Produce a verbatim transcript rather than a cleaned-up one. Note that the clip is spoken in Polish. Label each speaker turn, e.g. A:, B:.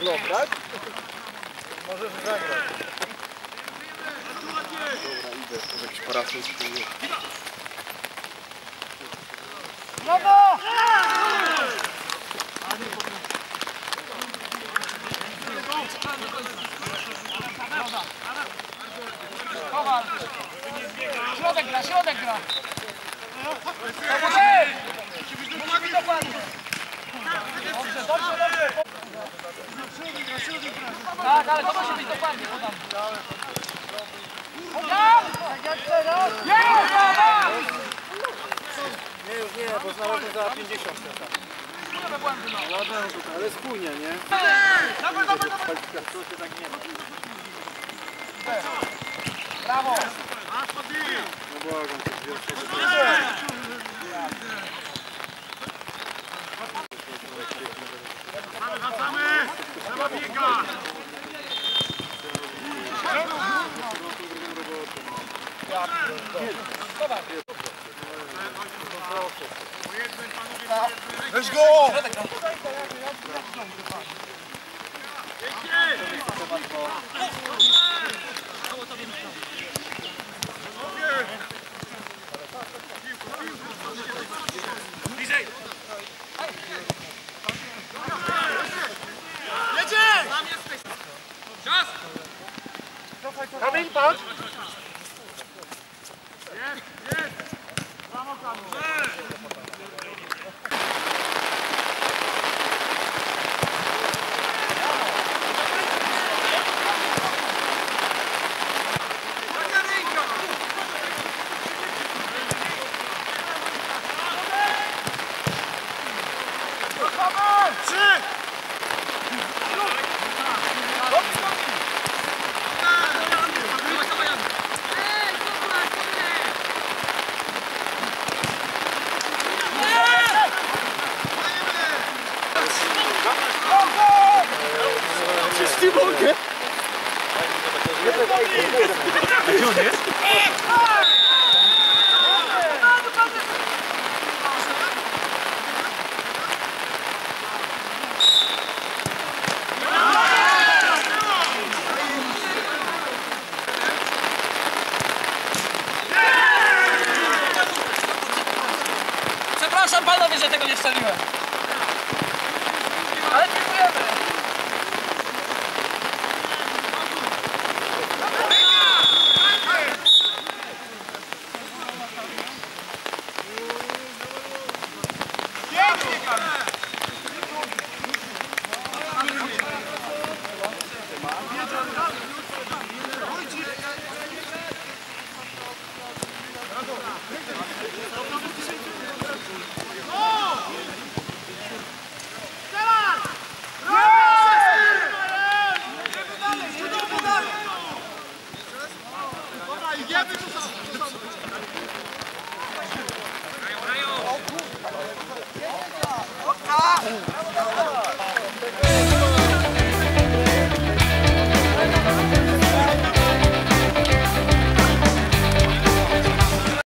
A: blok, tak? Możesz zagrać. Dobra, idę. Może jakiś parasol spróbuję.
B: Brawo! Kowal! Środek gra, środek gra! Musi dokładnie! Dobrze, dobrze, dobrze! Tak, ale to musi być dokładnie podam. Ja! Tak jak teraz! Ja!
A: Nie, już nie, bo znalazłem za pięćdziesiąt. Ale spójnie, nie?
B: Dawaj, dawaj, dawaj!
A: To się tak nie ma.
B: Brawo!
A: No błagam, to jest
C: Wracamy! Trzeba biega!
A: Weź go!
C: Bliżej! Czas!
A: Kamil, patrz!
C: Jest, jest! Brawo, Kamil!
A: Trzy! Przecież nie mogę! Gdzie on jest?
B: Przepraszam panowie, że tego nie strzeliłem. Ale dziękujemy.
C: Idziemy tu!